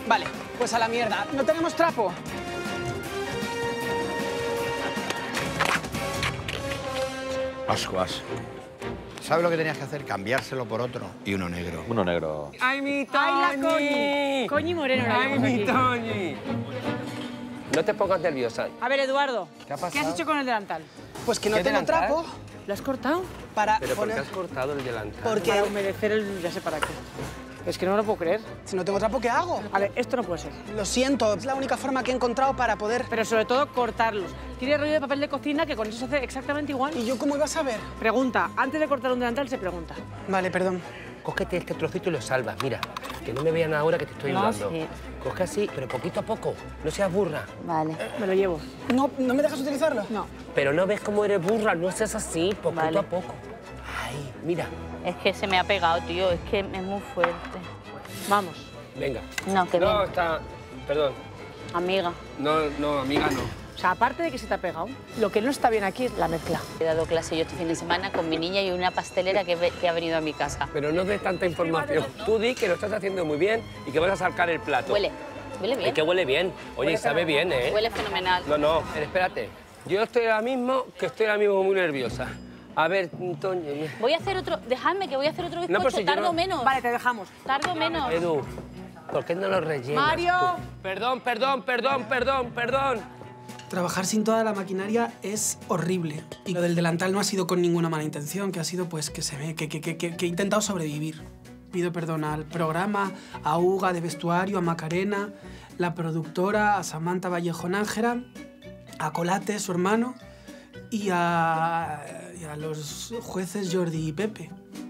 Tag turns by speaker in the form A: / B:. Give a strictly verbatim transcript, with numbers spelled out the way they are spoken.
A: Vale, pues a la mierda. ¿No tenemos trapo?
B: Ascuas. ¿Sabes lo que tenías que hacer? Cambiárselo por otro y uno negro.
C: Uno negro.
D: ¡Ay, mi Toñi!
E: ¡Ay, la Coñi! Coñi Moreno la
D: ¡Ay,
E: vemos
D: mi
E: aquí.
D: Toñi! No te pongas nerviosa.
E: A ver, Eduardo,
D: ¿Qué ha pasado?
E: ¿qué has hecho con el delantal?
A: Pues que no
D: ¿Qué
A: tengo
D: delantal?
A: trapo
E: ¿Lo has cortado?
A: para
D: ¿Pero por qué
A: poner...
D: has cortado el delantal?
A: Porque
E: Para humedecer el... ya sé para qué. Es que no lo puedo creer.
A: si no tengo trapo, ¿qué hago?
E: Vale, esto no puede ser.
A: Lo siento, es la única forma que he encontrado para poder...
E: Pero sobre todo, cortarlos. Tiene rollo de papel de cocina que con eso se hace exactamente igual.
A: ¿Y yo cómo iba a saber?
E: Pregunta. Antes de cortar un delantal, se pregunta.
A: Vale, perdón.
D: Cógete este trocito y lo salvas, mira. Que no me vean ahora que te estoy
F: No,
D: ayudando.
F: sí.
D: Coge así, pero poquito a poco. No seas burra.
F: Vale.
E: Me lo llevo.
A: ¿No, ¿no me dejas utilizarlo?
E: No.
D: Pero no ves cómo eres burra, no seas así, poquito
F: Vale.
D: a poco. Ay, mira.
F: Es que se me ha pegado, tío. Es que es muy fuerte.
E: Vamos.
D: Venga.
F: No, que
D: No,
F: bien.
D: está... Perdón.
F: Amiga.
D: No, no, amiga, no.
E: O sea, aparte de que se te ha pegado, lo que no está bien aquí es la mezcla.
F: He dado clase yo este fin de semana con mi niña y una pastelera que, ve- que ha venido a mi casa.
D: Pero no des tanta información. Tú di que lo estás haciendo muy bien y que vas a sacar el plato.
F: Huele. Huele
D: Es
F: bien.
D: que huele bien. Oye, y sabe bien, ¿eh?
F: Huele fenomenal.
D: No, no, espérate. Yo estoy ahora mismo, que estoy ahora mismo muy nerviosa. A ver, Toño...
F: Voy a hacer otro... Dejadme que voy a hacer otro bizcocho.
D: No, pero si yo
F: Tardo
D: no-
F: menos.
E: Vale, te dejamos.
F: Tardo menos.
D: Edu, ¿por qué no lo rellenas
E: Mario.
D: tú? Perdón, perdón, perdón, perdón, perdón.
A: Trabajar sin toda la maquinaria es horrible. Y lo del delantal no ha sido con ninguna mala intención, que ha sido pues que se ve, que, que, que, que he intentado sobrevivir. Pido perdón al programa, a Uga de vestuario, a Macarena, la productora, a Samantha Vallejo Nájera, a Colate, su hermano, y a, y a los jueces Jordi y Pepe.